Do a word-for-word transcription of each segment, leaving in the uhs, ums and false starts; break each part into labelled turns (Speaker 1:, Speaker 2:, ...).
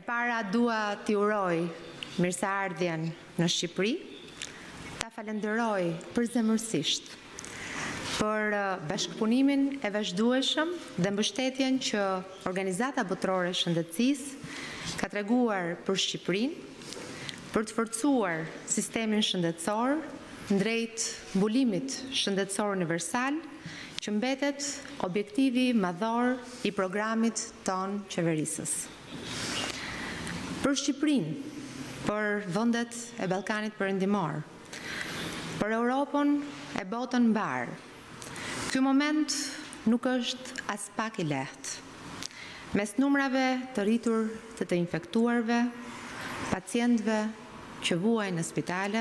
Speaker 1: para dua t'i uroj mirëseardhjen në Shqipëri, ta falenderoj përzemërsisht për bashkëpunimin e vazhdueshëm dhe mbështetjen që Organizata Botërore e Shëndetësisë ka treguar për Shqipërinë, për të forcuar sistemin shëndetësor ndrejt mbulimit shëndetësor universal, që mbetet objektivi madhor i programit ton qeverisës. Për Shqipërinë, për vendet e Ballkanit Perëndimor, për Europën e botën mbar, ky moment nuk është as pak i lehtë. Mes numrave të rritur të të infektuarve, pacientëve që vuajnë në spitale,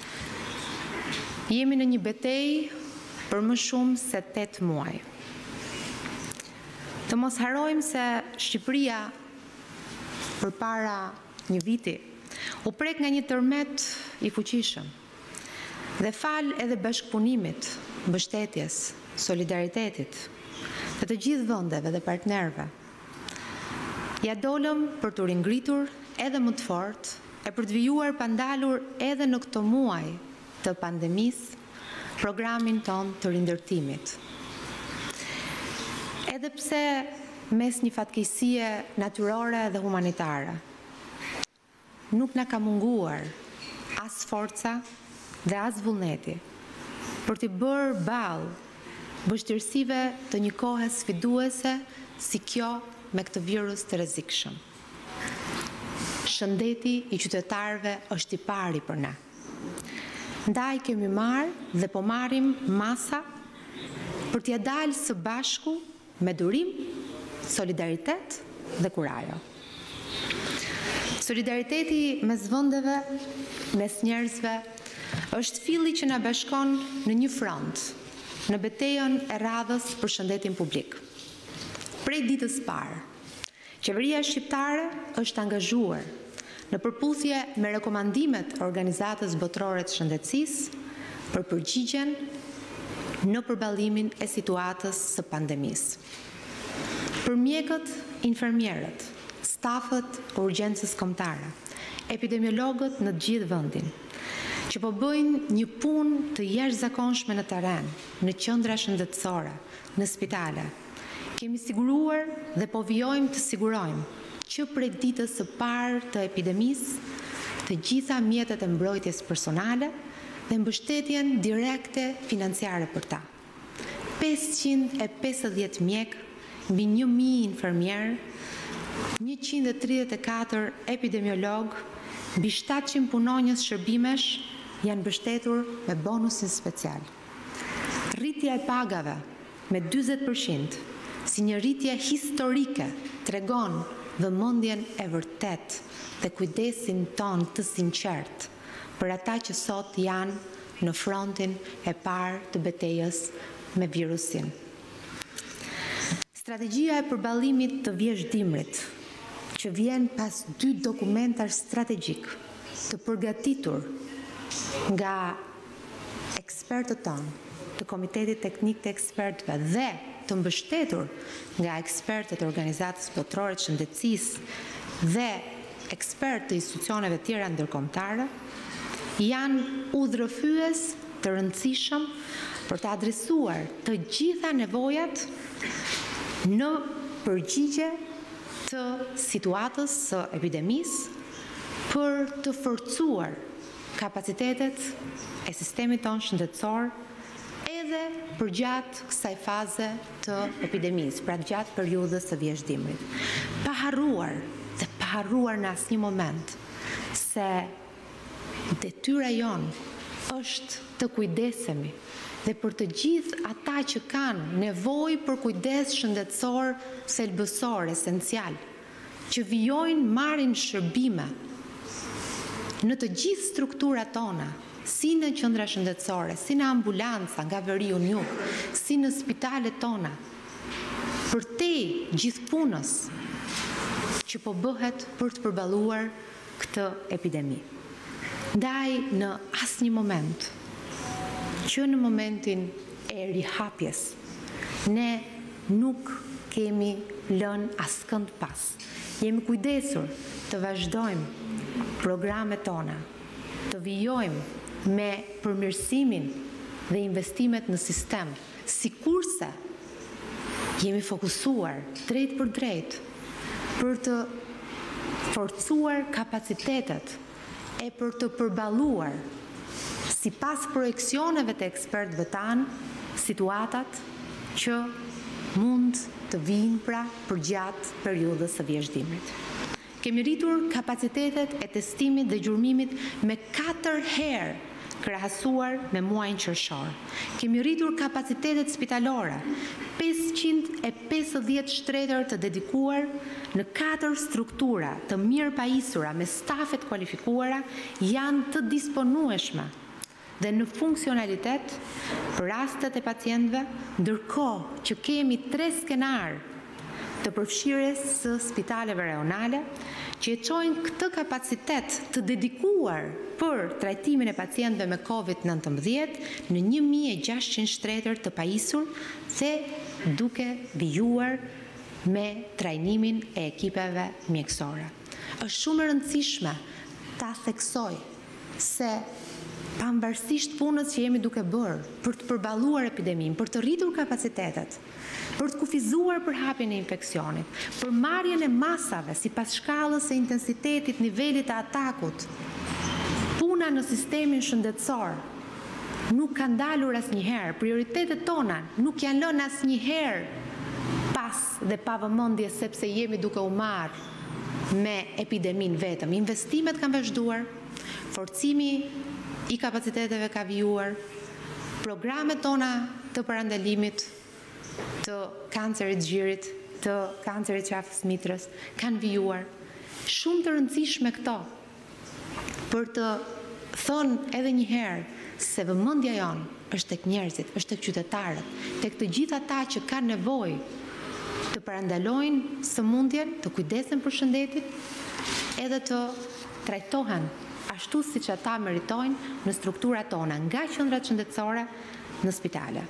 Speaker 1: jemi në një betejë për më shumë se tetë muaj. Të mos harojmë se Shqipëria përpara një viti u prek nga një tërmet i fuqishëm dhe fal edhe bashkëpunimit, mbështetjes, solidaritetit të të gjithë vendeve dhe partnerëve. Ja dolëm për të ringritur edhe më të fortë e për të vijuar pandalur edhe në këto muaj të pandemisë programin ton të rindërtimit. Edhe pse mes një fatkeqësie natyrore dhe humanitare, nuk na ka munguar as forca dhe as vullneti për t'i bërë balë vështirësive të një kohe sfiduese si kjo me këtë virus të rrezikshëm. Shëndeti i qytetarëve është i pari për ne. Ndaj kemi marrë dhe po marrim masa për t'ia dalë së bashku me durim, solidaritet dhe kurajo. Solidariteti mes vendeve, mes njerëzve, është filli që na bashkon në një front, në betejën e radhës për shëndetin publik. Prej ditës parë, qeveria shqiptare është angazhuar në përputhje me rekomandimet e Organizatës Botërore të Shëndetësisë për përgjigjen në përballimin e situatës së pandemisë. Për mjekët, infermierët, stafët e urgjencës kombëtare, epidemiologët në të gjithë vendin, që po bëjnë një punë të jashtëzakonshme në terren, në qendra shëndetësore, në spitale, kemi siguruar dhe po vijojmë të sigurojmë që prej ditës së parë të epidemisë, të gjitha mjetet e mbrojtjes personale dhe mbështetjen direkte financiare për ta. pesëqind e pesëdhjetë mjek, mbi një mijë infermier, njëqind e tridhjetë e katër epidemiolog, mbi shtatëqind punonjës shërbimesh janë mbështetur me bonusin special. Rritja e pagave me dyzet përqind, si një rritje historike, tregon vëmendjen e vërtet dhe kujdesin ton të sinqert për ata që sot janë në frontin e parë të betejës me virusin. Strategjia e përballimit të vjeshtëdimrit, që vjen pas dy dokumentash strategjik të përgatitur nga ekspertët tonë, të Komitetit Teknik të Ekspertëve dhe të mbështetur nga ekspertët e Organizatës Botërore të Shëndetësisë dhe ekspertë të institucioneve tjera ndërkombëtare, janë udhërrëfyes të rëndësishëm për të adresuar të gjitha nevojat në përgjigje të situatës së epidemisë për të forcuar kapacitetet e sistemit tonë shëndetësor edhe për gjatë kësaj faze të epidemisë, pra gjatë periudhës së vjeshtëdimrit. Pa harruar dhe pa harruar në asnjë moment se detyra jonë është të kujdesemi dhe për të gjithë ata që kanë nevojë për kujdes shëndetësor thelbësor, esencial, që vijojnë marrin shërbime në të gjithë strukturat tona, si në qendra shëndetësore, si në ambulanca nga Veriu Njug, si në spitalet tona, për te gjithë punës që po bëhet për të përballuar këtë epidemi. Ndaj në asnjë moment, që në momentin e rihapjes, ne nuk kemi lënë askënd pas. jemi kujdesur të vazhdojmë programet tona, të vijojmë me përmirësimin dhe investimet në sistem, sikurse jemi fokusuar drejt për drejt për të forcuar kapacitetet e për të përballuar sipas projeksioneve të ekspertëve tanë situatat që mund të vinë pra përgjatë periudhës së vjeshdimrit. Kemi rritur kapacitetet e testimit dhe gjurmimit me katër herë krahasuar me muajin qershor. Kemi rritur kapacitetet spitalore, pesëqind e pesëdhjetë shtretër të dedikuar në katër struktura të mirë pajisura me stafet kualifikuara janë të disponueshme dhe në funksionalitet për rastet e pacientëve, ndërkohë që kemi tre skenar të përfshirjes së spitaleve rajonale që e çojnë këtë kapacitet të dedikuar për trajtimin e pacientëve me COVID nëntëmbëdhjetë në një mijë e gjashtëqind shtretër të pajisur dhe duke vijuar me trajnimin e ekipeve mjekësore. Është shumë e rëndësishme ta theksoj se pavarësisht punës që jemi duke bërë për të përballuar epideminë, për të rritur kapacitetet, për të kufizuar përhapjen e infeksionit, për marrjen e masave sipas shkallës së intensitetit nivelit të atakut, puna në sistemin shëndetësor nuk ka ndalur asnjëherë, prioritetet tona nuk janë lënë asnjëherë pas dhe pa vëmendje sepse jemi duke u marrë me epideminë vetëm. Investimet kanë vazhduar, forcimi i kapaciteteve ka vijuar, programet tona të parandalimit të kancerit xhirit, të kancerit qafës mitrës kanë vijuar. Shumë të rëndësishme këto për të thënë edhe një herë se vëmendja jonë është tek njerëzit, është tek qytetarët, tek të gjithë ata që kanë nevojë të parandalojnë sëmundjen, të kujdesen për shëndetin, edhe të trajtohen ashtu siç ata meritojnë në strukturat tona, nga qendrat shëndetësore në spitale.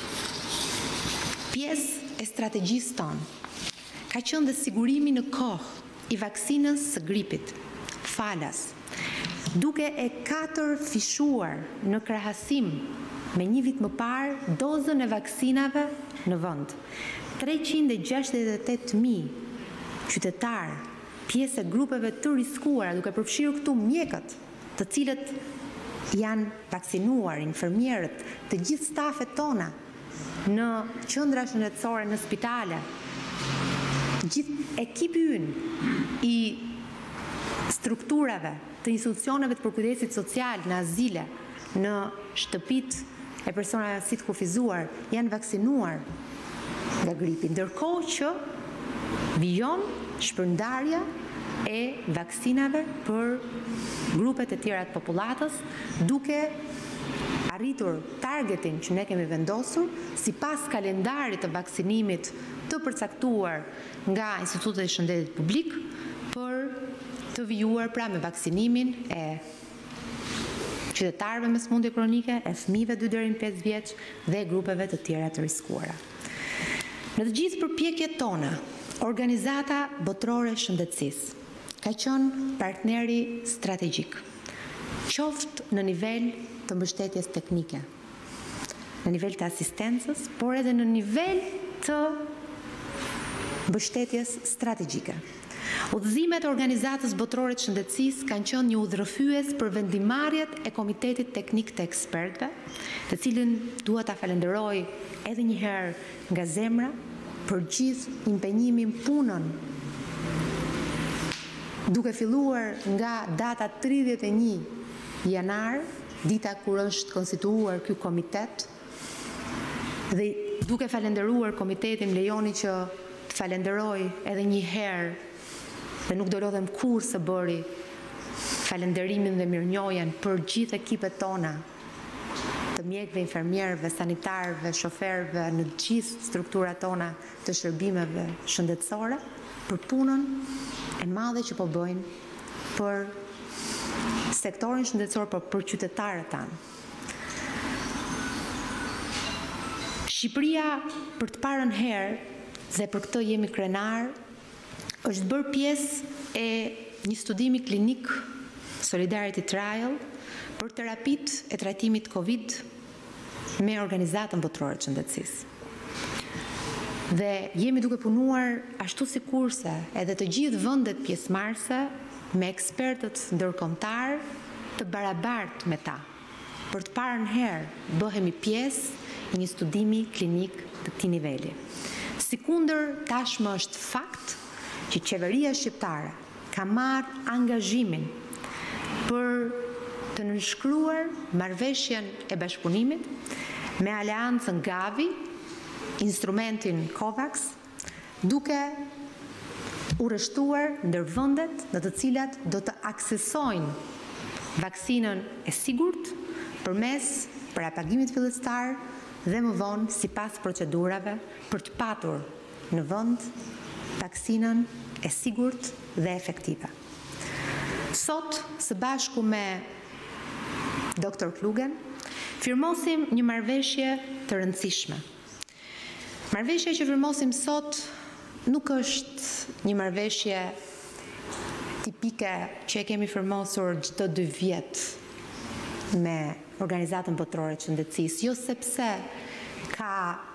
Speaker 1: Pjesë e strategjisë tonë ka qenë dhe sigurimi në kohë i vaksinës së gripit, falas, duke e katër fishuar në krahasim me një vit më parë dozën e vaksinave në vend. treqind e gjashtëdhjetë e tetë mijë qytetarë, pjesë e grupeve të riskuara, duke përfshirë këtu mjekët, të cilët janë vaksinuar, infermierët, të gjithë stafet tona në qendra shëndetësore, në spitale, gjithë ekipi ynë i strukturave të institucioneve të përkujdesit social, në azile, në shtëpit e personave si të kufizuar, janë vaksinuar nga gripi, ndërkohë që vijon shpërndarja e vaksinave për grupet e tjera të popullatës, duke arritur targetin që ne kemi vendosur sipas kalendarit të vaksinimit të përcaktuar nga Institutet e Shëndetit Publik për të vijuar pra me vaksinimin e qytetarëve me sëmundje kronike, e fëmijëve dy deri në pesë vjeç dhe grupeve të tjera të riskuara. Në të gjithë përpjekjet tona, Organizata Botërore e Shëndetësisë ka qenë partneri strategjik, qoftë në nivel të mbështetjes teknike, në nivel të asistencës, por edhe në nivel të mbështetjes strategjike. Udhëzimet e Organizatës Botërore të Shëndetësisë kanë qenë një udhërrëfyes për vendimarrjet e Komitetit Teknik të Ekspertëve, të cilën dua ta falenderoj edhe një herë nga zemra për gjithë impenjimin, punën, duke filluar nga data tridhjetë e një janar, dita kur është konstituar ky komitet, dhe duke falenderuar komitetin, lejoni që të falenderoj edhe një herë, dhe nuk do lodhem kur së bëri falenderimin dhe mirënjohjen për gjithë ekipet tona, të mjekëve, infermierëve, sanitarëve, shoferëve, në gjithë strukturat tona të shërbimeve shëndetësore, për punën e madhe që po bëjnë për sektorin shëndetësor, por për qytetarët tanë. Shqipëria për të parën herë, dhe për këtë jemi krenar, është bërë pjesë e një studimi klinik Solidarity Trial për terapit e trajtimit Covid me organizatën botërore të shëndetësisë. Dhe jemi duke punuar ashtu sikurse edhe të gjithë vendet pjesëmarrëse me ekspertët ndërkombëtar të barabartë me ta. Për të parën herë bëhemi pjesë një studimi klinik të këtij niveli. Sikundër, tashmë është fakt që qeveria shqiptare ka marrë angazhimin për të nënshkruar marrëveshjen e bashkëpunimit me aleancën Gavi, instrumentin COVAX, duke urrështuar ndër vendet në të cilat do të aksesojnë vaksinën e sigurt përmes parapagimit fillestar dhe më vonë sipas procedurave për të patur në vend vaksinën e sigurt dhe efektive. Sot, së bashku me doktor Klugen, firmosim një marrëveshje të rëndësishme. Marrëveshja që firmosim sot nuk është një marrëveshje tipike që e kemi firmosur çdo dy vjet me Organizatën Botërore të Shëndetësisë, jo sepse ka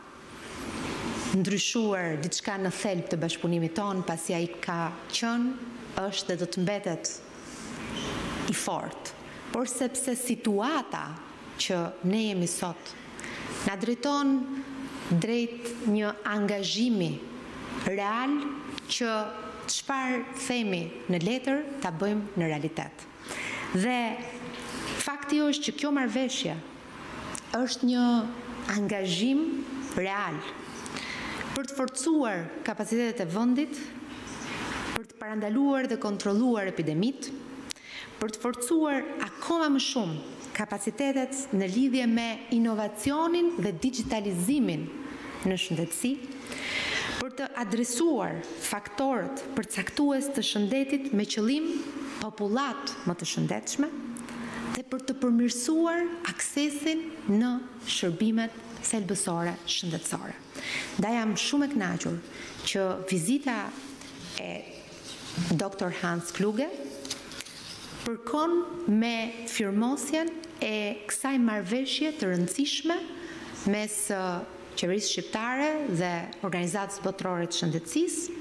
Speaker 1: ndryshuar diçka në thelb të bashkëpunimit ton, pasi ai ka qenë, është dhe do të mbetet i fortë, por sepse situata që ne jemi sot na drejton drejt një angazhimi real që çfarë themi në letër ta bëjmë në realitet. Dhe fakti është që kjo marrëveshje është një angazhim real për të forcuar kapacitetet e vendit, për të parandaluar dhe kontrolluar epidemitë, për të forcuar akoma më shumë kapacitetet në lidhje me inovacionin dhe digitalizimin në shëndetësi, për të adresuar faktorët përcaktues të shëndetit me qëllim popullat më të shëndetshme dhe për të përmirësuar aksesin në shërbimet thelbësore shëndetësore. Da jam shumë e kënaqur që vizita e doktor Hans Kluge përkon me firmosjen e kësaj marrëveshje të rëndësishme mes qeverisë shqiptare dhe Organizatës Botërore të Shëndetësisë.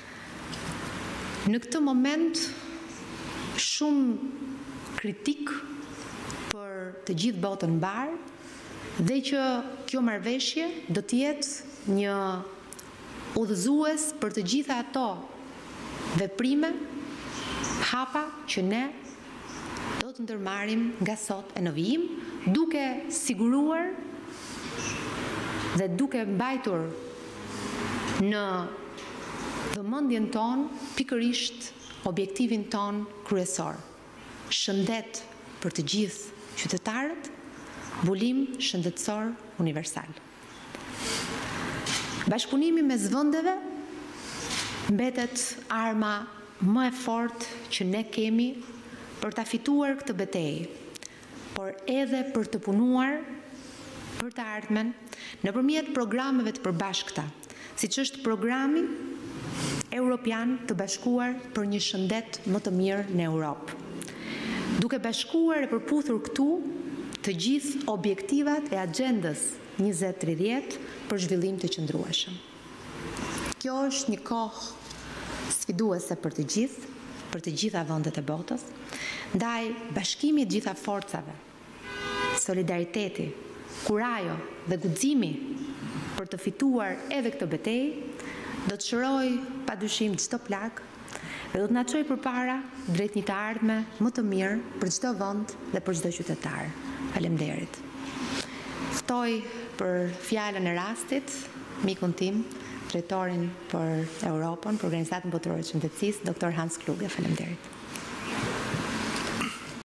Speaker 1: Në këtë moment shumë kritik për të gjithë botën mbar dhe që kjo marrëveshje do të jetë një udhëzues për të gjitha ato veprime, hapa që ne do të ndërmarrim nga sot e në vijim, duke siguruar dhe duke mbajtur në vëmendjen tonë pikërisht objektivin ton kryesor. Shëndet për të gjithë qytetarët, mbulim shëndetësor universal. Bashkëpunimi mes vendeve mbetet arma më e fortë që ne kemi për ta fituar këtë betejë, por edhe për të punuar për të ardhmen nëpërmjet programeve të përbashkëta, siç është programi Europian të bashkuar për një shëndet më të mirë në Europë. Duke bashkuar e përputhur këtu të gjithë objektivat e agjendës njëzet tridhjetë për zhvillim të qëndrueshëm. Kjo është një kohë sfiduese për të gjithë, për të gjitha vendet e botës, ndaj bashkimi i gjitha forcave, solidariteti, kurajo dhe guximi për të fituar edhe këtë betejë, do të shëroj padyshim çdo plagë dhe do të na çojë përpara drejt një të ardhme më të mirë për çdo vend dhe për çdo qytetar. Faleminderit. Ftoj për fjalën e rastit mikun tim, drejtorin për Europën, për Organizatën Botërore të Shëndetësisë, doktor Hans Kluge. Faleminderit.